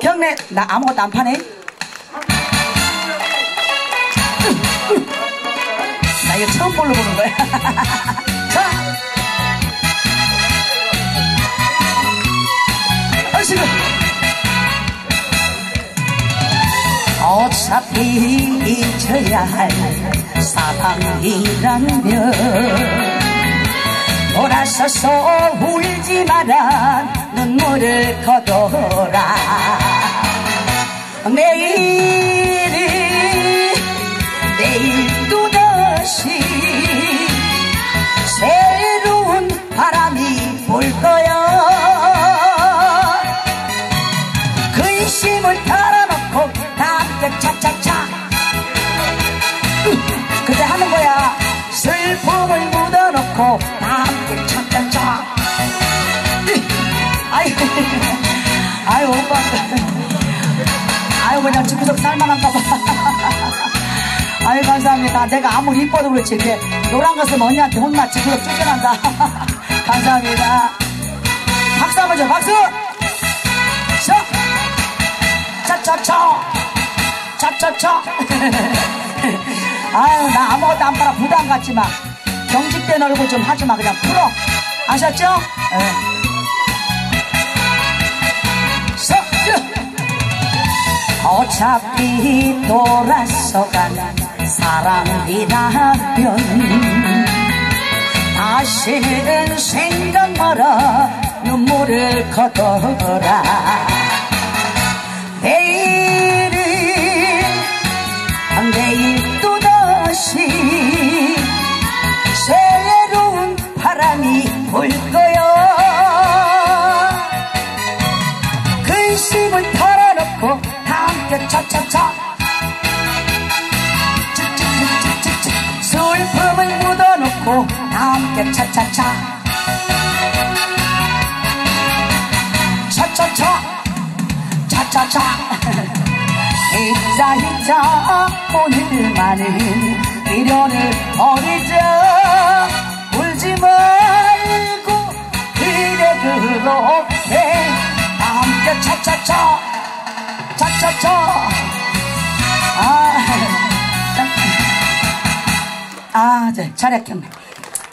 경례. 나 아무것도 안 파네. 나 이거 처음 볼로 보는 거야. 자, 얼씨구. 어차피 잊어야 할 사랑이라면 돌아서서 울지 마라. 눈물을 거둬라. 내일 또다시 새로운 바람이 불 거야. 근심을 털어놓고 다 함께 차차차. 그때 하는 거야. 슬픔을 묻어놓고 다 함께 차차차. 아유 오빠, 아유 그냥 집구석 살만한가 봐. 아유 감사합니다. 내가 아무리 이뻐도 그렇지 이렇게 노란 것은 언니한테 혼나 집구석 쫓겨난다. 감사합니다. 박수 한번 줘. 박수. 자, 차차차 차차차. 아유 나 아무것도 안 팔아. 부담 갖지마. 경직된 얼굴 좀 하지마. 그냥 풀어. 아셨죠? 네. 어차피 돌아서간 사랑이라면 다시는 생각 마라. 눈물을 거둬라. 내일 또다시 새로운 바람이 불 거야. 근심을 털어놓고 다 함께 차차차. 슬픔을 묻어놓고 다 함께 차차차. 차차차 차차차. 잊자 오늘만은 미련을 버리자. 울지 말고 그래 그렇게 다 함께 차차차 차차차. 아, 잘했겠네.